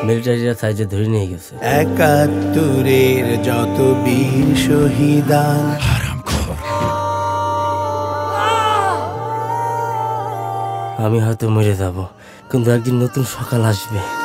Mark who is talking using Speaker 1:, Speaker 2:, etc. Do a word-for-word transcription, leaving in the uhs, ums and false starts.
Speaker 1: মিলিটারিরা সাইজে ধরে নিয়ে গেছে।
Speaker 2: একাত্তরের যত বীর শহীদান
Speaker 1: আমি হয়তো মরে যাব, কিন্তু একদিন নতুন সকাল আসবে।